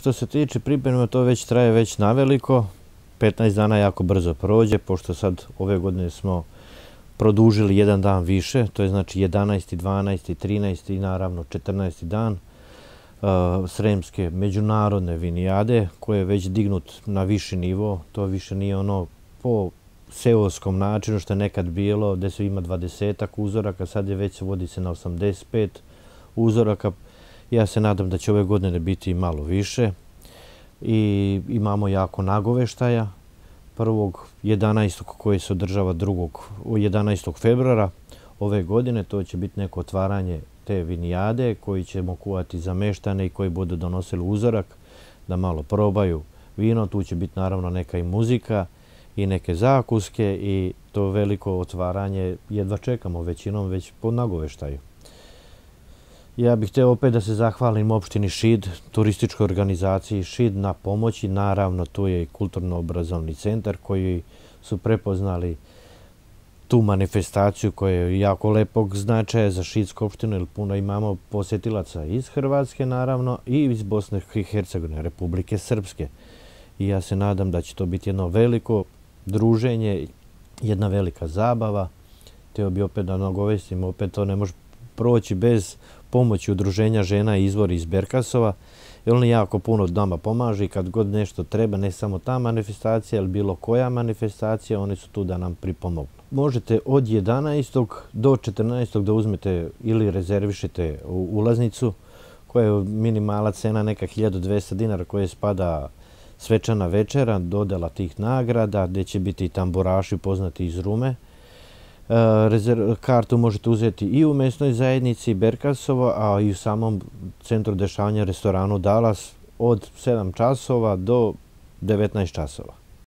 Što se tiče pripreme, to već traje već naveliko. 15 dana jako brzo prođe, pošto sad ove godine smo produžili jedan dan više, to je znači 11., 12., 13. i naravno 14. dan Sremske međunarodne vinijade, koje je već dignut na viši nivo. To više nije ono po seoskom načinu što je nekad bilo, gdje se ima 20 uzoraka, sad je već vodi se na 85 uzoraka. Ja se nadam da će ove godine biti i malo više. I imamo jako nagoveštaja. Prvog 11. koji se održava 11. februara ove godine, to će biti neko otvaranje te vinijade koji ćemo kuvati za meštane i koji budu donosili uzorak da malo probaju vino. Tu će biti naravno neka i muzika i neke zakuske i to veliko otvaranje jedva čekamo većinom već po nagoveštaju. Ja bih htio opet da se zahvalim opštini Šid, turističkoj organizaciji Šid na pomoći. Naravno, tu je i kulturno-obrazovni centar koji su prepoznali tu manifestaciju koja je jako lepog značaja za Šidsku opštinu, jer puno imamo posjetilaca iz Hrvatske naravno i iz Bosne i Hercegovine, Republike Srpske. I ja se nadam da će to biti jedno veliko druženje, jedna velika zabava. Htio bi opet da nagovestim, opet to ne može proći bez pomoći udruženja žena Izvor iz Berkasova, jer oni jako puno nama pomažu i kad god nešto treba, ne samo ta manifestacija, ali bilo koja manifestacija, oni su tu da nam pripomognu. Možete od 11. do 14. da uzmete ili rezervišete ulaznicu, koja je minimala cena neka 1200 dinara, koje spada svečana večera, dodala tih nagrada, gdje će biti i tamburaši poznati iz Rume. Kartu možete uzeti i u mesnoj zajednici Berkasovo, a i u samom centru dešavanja restoranu Dalas od 7 časova do 19 časova.